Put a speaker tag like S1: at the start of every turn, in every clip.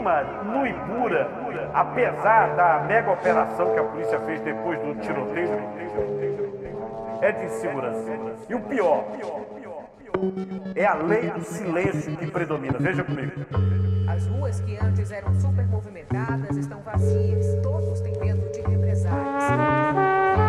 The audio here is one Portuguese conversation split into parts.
S1: clima no Ibura, apesar da mega operação que a polícia fez depois do tiroteio, é de insegurança. E o pior é a lei do silêncio que predomina. Veja comigo.
S2: As ruas que antes eram super movimentadas estão vazias. Todos têm medo de represálias.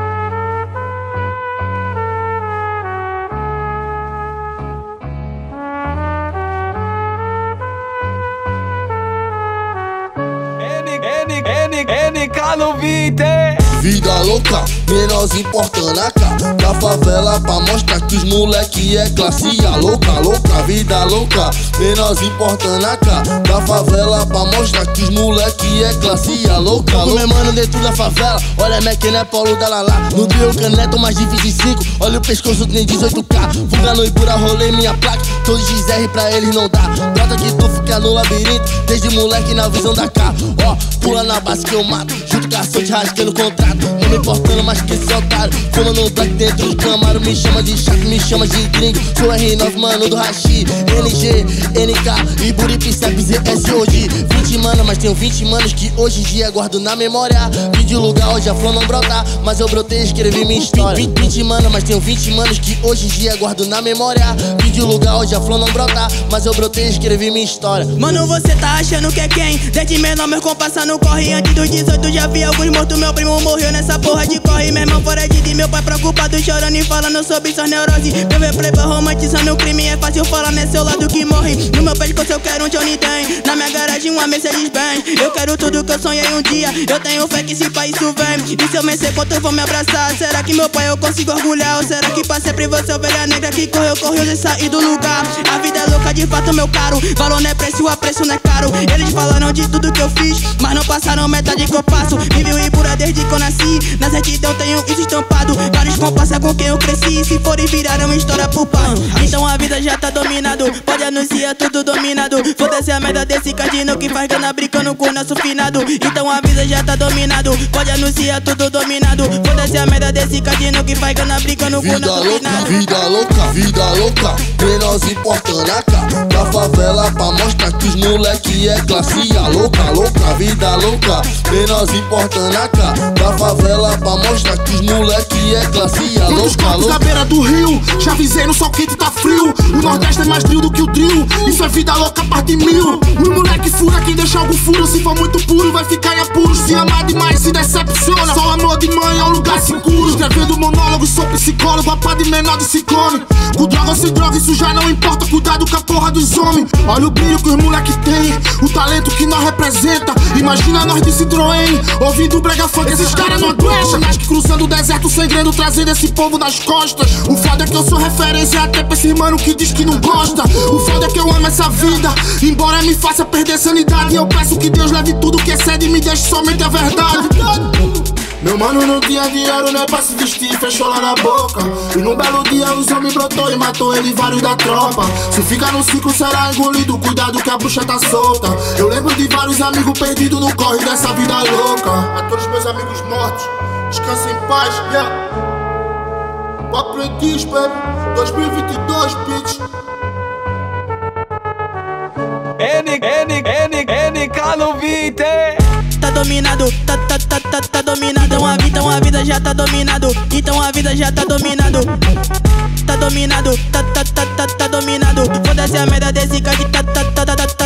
S3: NK no beat.
S4: Vida louca, menorzinho importando a cara da favela pra mostrar que os moleque é classe A. Louca, louca, vida louca, menorzinho importando a cara da favela pra mostrar que os moleque é classe A. Louca, louca, meu mano dentro da favela. Olha Mequena, é Paulo da Lalá. No trio caneta, mais de 25. Olha o pescoço, tem 18K. Fuga no Ibura, rolei minha placa. Todos diz R pra eles não dá. Brota que tu fica no labirinto, desde moleque na visão da cara. Ó, pula na base que eu mato, junto com a sorte rasgando o contrato. Não me importando mais que esse otário. Fuma no black dentro do Camaro. Me chama de chato, me chama de gringo. Sou R9, mano do Hashi, NG, NK, Ibura e Piceps e SOG. 20 mano, mas tenho 20 manos que hoje em dia guardo na memória. Vim o lugar onde a flor não brotar, mas eu brotei e escrevi minha história. 20 mano, mas tenho 20 manos que hoje em dia guardo na memória. Vim o lugar onde a flor não brotar, mas eu brotei e escrevi minha história.
S5: Mano, você tá achando que é quem? Desde menor meu compasso no corre. Antes dos 18 já vi alguns mortos. Meu primo morreu nessa porra de corre. Meu irmão fora de meu pai preocupado, chorando e falando sobre suas neuroses. Meu ver playboy romantizando o crime. É fácil falar, né? Seu lado que morre. No meu pescoço eu quero um Johnny Dan. Na minha garagem uma Mercedes Benz. Eu quero tudo que eu sonhei um dia. Eu tenho fé que esse país isso vem. E se eu vencer, quantos vão me abraçar? Será que meu pai eu consigo orgulhar? Ou será que pra sempre você é ovelha negra que correu sem sair do lugar? A vida é louca de fato, meu caro. Valor não é preço, o apreço não é caro. Eles falaram de tudo que eu fiz, mas não passaram metade que eu passo. Vivi o Ibura desde que eu nasci. Na certidão tenho isso estampado. Vários compassos com quem eu cresci. Se forem viraram história pro pai. Então a vida já tá dominado. Pode anunciar tudo dominado. Foda-se a merda desse cardino que faz gana brincando com o nosso finado. Então a vida já tá dominado. Pode anunciar tudo dominado. Foda-se a merda desse cardino que faz gana brincando com o nosso finado.
S4: Vida louca, vida louca, menos importando a cara da favela pra mostrar que os moleque é classe A. Louca, louca, vida louca, menos importando a cara da favela pra mostrar que os moleque é classe A. Louca, louca,
S6: na beira do rio, já avisei, no sol quente tá frio. O Nordeste é mais drill do que o drill. Isso é vida louca, parte mil. O moleque fura, quem deixa algo furo. Se for muito puro, vai ficar em apuros. Se amar demais, se decepciona. Só amor de mãe é um lugar seguro. Escrevendo monólogo, sou psicólogo. A pá de menor de ciclone. Com droga ou sem droga, isso já não importa. Cuidado com a porra dos homens. Olha o brilho que os moleque tem, o talento que nós representa. Imagina nós de Citroën, ouvindo brega funk. Esses caras não aguentam. Mas que cruzando o deserto, sangrando, trazendo esse povo nas costas. O foda é que eu sou referência até pra esse mano que diz que não gosta. O foda é que eu amo essa vida, embora me faça perder sanidade. Eu peço que Deus leve tudo que excede e me deixe somente a verdade. Meu mano não tinha dinheiro nem pra se vestir, fechou lá na boca. E num belo dia os homens brotou e matou ele vários da tropa. Se fica no ciclo será engolido, cuidado que a bruxa tá solta. Eu lembro de vários amigos perdidos no corre dessa vida louca. A todos meus amigos mortos, descansem em paz, yeah. Papo Aprendiz, baby, 2022, bitch.
S3: NK no beat.
S5: Tá dominado, tá dominado. Então a vida já tá dominado. Então a vida já tá dominado. Tá dominado, tá dominado. Foda-se a merda desse cara.